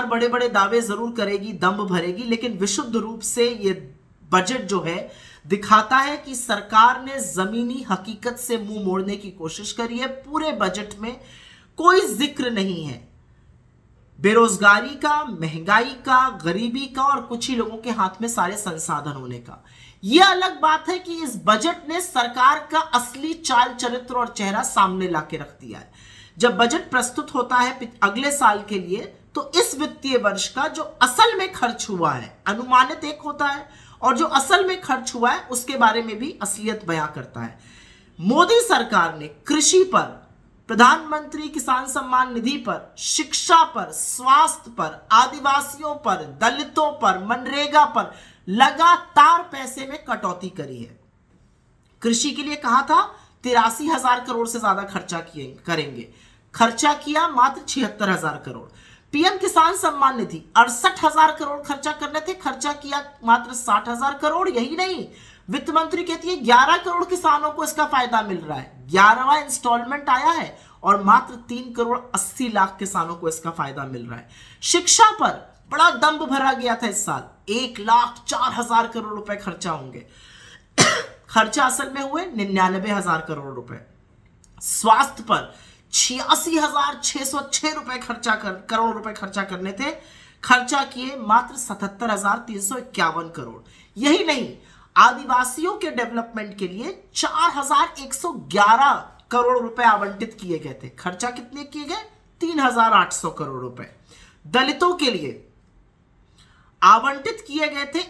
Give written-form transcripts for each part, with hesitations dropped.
सरकार बड़े बड़े दावे जरूर करेगी, दम्भ भरेगी, लेकिन विशुद्ध रूप से ये बजट जो है दिखाता है कि सरकार ने जमीनी हकीकत से मुंह मोड़ने की कोशिश करी है। पूरे बजट में कोई जिक्र नहीं है बेरोजगारी का, महंगाई का, गरीबी का और कुछ ही लोगों के हाथ में सारे संसाधन होने का। यह अलग बात है कि इस बजट ने सरकार का असली चाल चरित्र और चेहरा सामने लाके रख दिया है। जब बजट प्रस्तुत होता है अगले साल के लिए, तो इस वित्तीय वर्ष का जो असल में खर्च हुआ है, अनुमानित एक होता है और जो असल में खर्च हुआ है उसके बारे में भी असलियत बयां करता है। मोदी सरकार ने कृषि पर, प्रधानमंत्री किसान सम्मान निधि पर, शिक्षा पर, स्वास्थ्य पर, आदिवासियों पर, दलितों पर, मनरेगा पर लगातार पैसे में कटौती करी है। कृषि के लिए कहा था 83,000 करोड़ से ज्यादा खर्चा करेंगे, खर्चा किया मात्र 76,000 करोड़। पीएम किसान सम्मान निधि 68,000 करोड़ खर्चा करने थे, खर्चा किया मात्र 60,000 करोड़। यही नहीं, वित्त मंत्री कहती है 11 करोड़ किसानों को इसका फायदा मिल रहा है, 11वां इंस्टॉलमेंट आया है और मात्र 3 करोड़ 80 लाख किसानों को इसका फायदा मिल रहा है। शिक्षा पर बड़ा दम्भ भरा गया था इस साल, 1,04,000 करोड़ रुपए खर्चा होंगे, खर्चा असल में हुए 99,000 करोड़ रुपए। स्वास्थ्य पर 86,606 रुपए करोड़ रुपए खर्चा करने थे, खर्चा किए मात्र 77,351 करोड़। यही नहीं, आदिवासियों के डेवलपमेंट के लिए 4,111 करोड़ रुपए आवंटित किए गए थे, खर्चा कितने किए गए? 3,800 करोड़ रुपए। दलितों के लिए आवंटित किए गए थे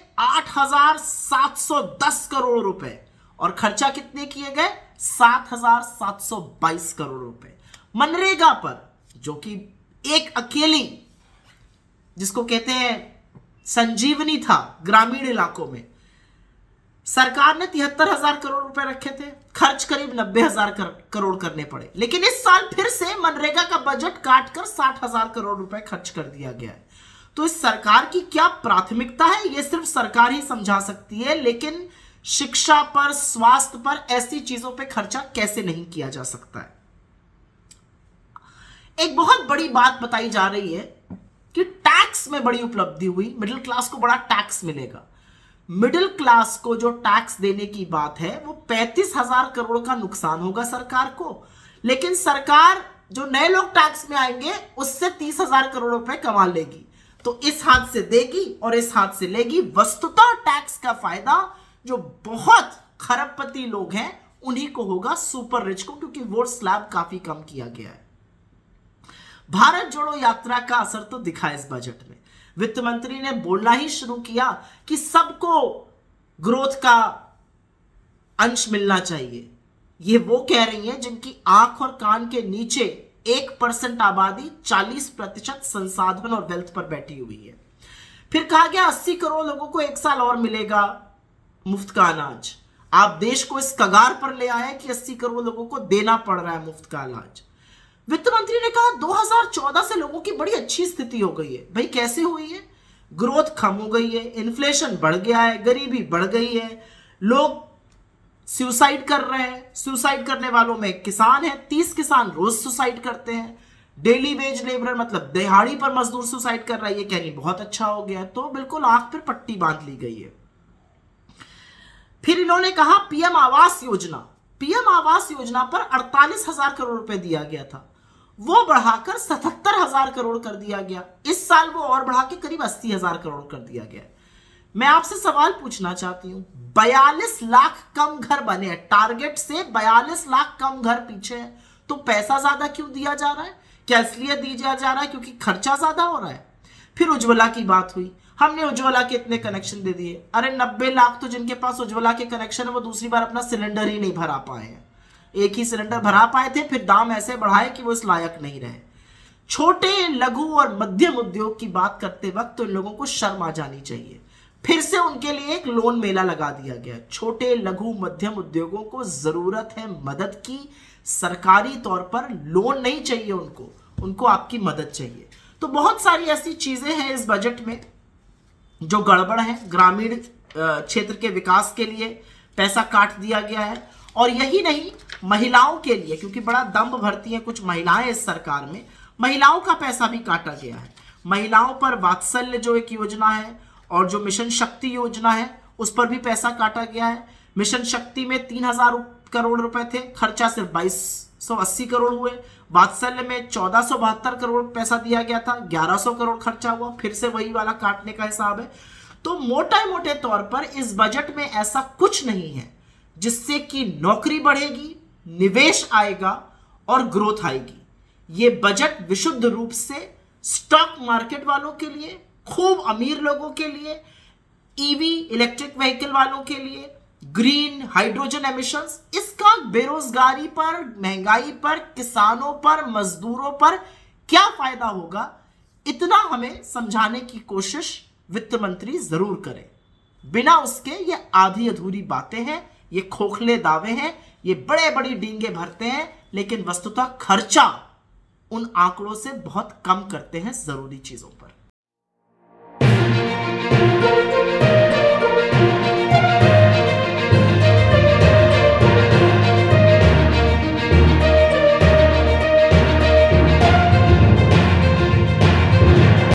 8,710 करोड़ रुपए और खर्चा कितने किए गए? 7,722 करोड़ रुपए। मनरेगा पर, जो कि एक अकेली, जिसको कहते हैं संजीवनी था ग्रामीण इलाकों में, सरकार ने 73,000 करोड़ रुपए रखे थे, खर्च करीब 90,000 करोड़ करने पड़े। लेकिन इस साल फिर से मनरेगा का बजट काटकर 60,000 करोड़ रुपए खर्च कर दिया गया है। तो इस सरकार की क्या प्राथमिकता है, यह सिर्फ सरकार ही समझा सकती है। लेकिन शिक्षा पर, स्वास्थ्य पर, ऐसी चीजों पे खर्चा कैसे नहीं किया जा सकता है। एक बहुत बड़ी बात बताई जा रही है कि टैक्स में बड़ी उपलब्धि हुई, मिडिल क्लास को बड़ा टैक्स मिलेगा। मिडिल क्लास को जो टैक्स देने की बात है वो 35,000 करोड़ का नुकसान होगा सरकार को, लेकिन सरकार जो नए लोग टैक्स में आएंगे उससे 30,000 करोड़ रुपए कमा लेगी। तो इस हाथ से देगी और इस हाथ से लेगी। वस्तुतः टैक्स का फायदा जो बहुत खरबपति लोग हैं उन्हीं को होगा, सुपर रिच को, क्योंकि वोट स्लैब काफी कम किया गया है। भारत जोड़ो यात्रा का असर तो दिखा इस बजट में। वित्त मंत्री ने बोलना ही शुरू किया कि सबको ग्रोथ का अंश मिलना चाहिए। ये वो कह रही हैं जिनकी आंख और कान के नीचे 1% आबादी 40% संसाधन और वेल्थ पर बैठी हुई है। फिर कहा गया 80 करोड़ लोगों को 1 साल और मिलेगा मुफ्त का अनाज। आप देश को इस कगार पर ले आए कि 80 करोड़ लोगों को देना पड़ रहा है मुफ्त का अनाज। वित्त मंत्री ने कहा 2014 से लोगों की बड़ी अच्छी स्थिति हो गई है। भाई कैसे हुई है? ग्रोथ कम हो गई है, इन्फ्लेशन बढ़ गया है, गरीबी बढ़ गई है, लोग सुसाइड कर रहे हैं। सुसाइड करने वालों में किसान है, 30 किसान रोज सुसाइड करते हैं। डेली वेज लेबर मतलब दिहाड़ी पर मजदूर सुसाइड कर रहा है। ये कहनी बहुत अच्छा हो गया, तो बिल्कुल आंख पर पट्टी बांध ली गई है। फिर इन्होंने कहा पीएम आवास योजना, पीएम आवास योजना पर 48,000 करोड़ रुपए दिया गया था, वो बढ़ाकर 77,000 करोड़ कर दिया गया। इस साल वो और बढ़ा के करीब 80,000 करोड़ कर दिया गया। मैं आपसे सवाल पूछना चाहती हूं, 42 लाख कम घर बने हैं, टारगेट से 42 लाख कम घर पीछे है, तो पैसा ज्यादा क्यों दिया जा रहा है? क्या इसलिए दिया जा रहा है क्योंकि खर्चा ज्यादा हो रहा है? फिर उज्ज्वला की बात हुई, हमने उज्ज्वला के इतने कनेक्शन दे दिए। अरे 90 लाख तो जिनके पास उज्ज्वला के कनेक्शन है वो दूसरी बार अपना सिलेंडर ही नहीं भरा पाए हैं। एक ही सिलेंडर भरा पाए थे, फिर दाम ऐसे बढ़ाए कि वो इस लायक नहीं रहे। छोटे, लघु और मध्यम उद्योग की बात करते वक्त तो इन लोगों को शर्म आ जानी चाहिए। फिर से उनके लिए एक लोन मेला लगा दिया गया। छोटे, लघु, मध्यम उद्योगों को जरूरत है मदद की, सरकारी तौर पर लोन नहीं चाहिए उनको आपकी मदद चाहिए। तो बहुत सारी ऐसी चीजें हैं इस बजट में जो गड़बड़ है। ग्रामीण क्षेत्र के विकास के लिए पैसा काट दिया गया है, और यही नहीं, महिलाओं के लिए, क्योंकि बड़ा दम्भ भरती हैं कुछ महिलाएं इस सरकार में, महिलाओं का पैसा भी काटा गया है। महिलाओं पर वात्सल्य जो एक योजना है और जो मिशन शक्ति योजना है उस पर भी पैसा काटा गया है। मिशन शक्ति में 3000 करोड़ रुपए थे, खर्चा सिर्फ 2280 करोड़ हुए। वात्सल्य में 1472 करोड़ पैसा दिया गया था, 1100 करोड़ खर्चा हुआ। फिर से वही वाला काटने का हिसाब है। तो मोटे तौर पर इस बजट में ऐसा कुछ नहीं है जिससे कि नौकरी बढ़ेगी, निवेश आएगा और ग्रोथ आएगी। ये बजट विशुद्ध रूप से स्टॉक मार्केट वालों के लिए, खूब अमीर लोगों के लिए, ईवी इलेक्ट्रिक व्हीकल वालों के लिए, ग्रीन हाइड्रोजन एमिशंस, इसका बेरोजगारी पर, महंगाई पर, किसानों पर, मजदूरों पर क्या फायदा होगा, इतना हमें समझाने की कोशिश वित्त मंत्री जरूर करें। बिना उसके ये आधी अधूरी बातें हैं, ये खोखले दावे हैं, ये बड़े बड़ी डींगे भरते हैं, लेकिन वस्तुतः खर्चा उन आंकड़ों से बहुत कम करते हैं जरूरी चीजों पर।